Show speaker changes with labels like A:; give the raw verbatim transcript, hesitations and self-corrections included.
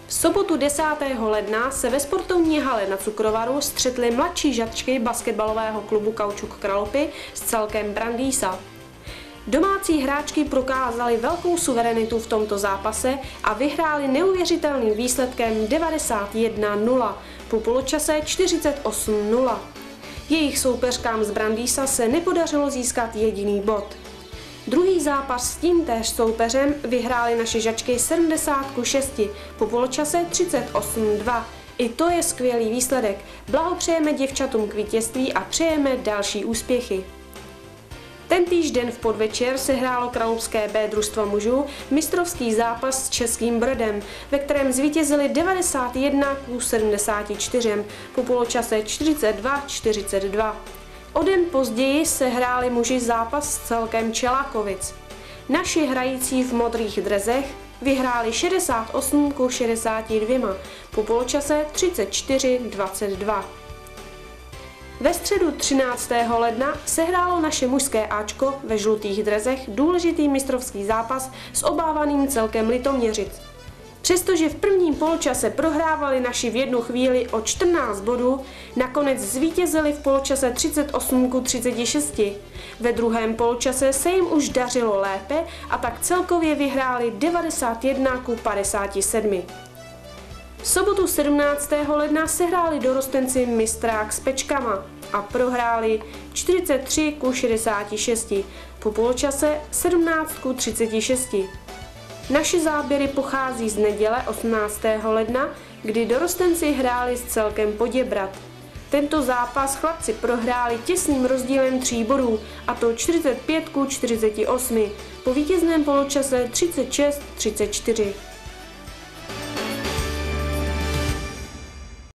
A: V sobotu desátého ledna se ve sportovní hale na Cukrovaru střetly mladší žačky basketbalového klubu Kaučuk Kralupy s celkem Brandýsa. Domácí hráčky prokázaly velkou suverenitu v tomto zápase a vyhrály neuvěřitelným výsledkem devadesát jedna nula, po poločase čtyřicet osm nula. Jejich soupeřkám z Brandýsa se nepodařilo získat jediný bod. Druhý zápas s tímtéž soupeřem vyhrály naše žačky sedmdesát ku šesti, po poločase třicet osm dva. I to je skvělý výsledek. Blahopřejeme děvčatům k vítězství a přejeme další úspěchy. Tentýž den v podvečer se hrálo kralupské B družstvo mužů mistrovský zápas s Českým Brodem, ve kterém zvítězili devadesát jedna ku sedmdesáti čtyřem, po poločase čtyřicet dva čtyřicet dva. O den později se hráli muži zápas s celkem Čelákovic. Naši hrající v modrých drezech vyhráli šedesát osm ku šedesáti dvěma, po poločase třicet čtyři dvacet dva. Ve středu třináctého ledna se hrálo naše mužské áčko ve žlutých drezech důležitý mistrovský zápas s obávaným celkem Litoměřic. Přestože v prvním poločase prohrávali naši v jednu chvíli o čtrnáct bodů, nakonec zvítězili v poločase třicet osm ku třiceti šesti. Ve druhém poločase se jim už dařilo lépe a tak celkově vyhráli devadesát jedna ku padesáti sedmi. V sobotu sedmnáctého ledna se hráli dorostenci mistrák s Pečkama a prohráli čtyřicet tři ku šedesáti šesti, po poločase sedmnáct ku třiceti šesti. Naše záběry pochází z neděle osmnáctého ledna, kdy dorostenci hráli s celkem Poděbrad. Tento zápas chlapci prohráli těsným rozdílem tří bodů, a to čtyřicet pět ku čtyřiceti osmi, po vítězném poločase třicet šest třicet čtyři.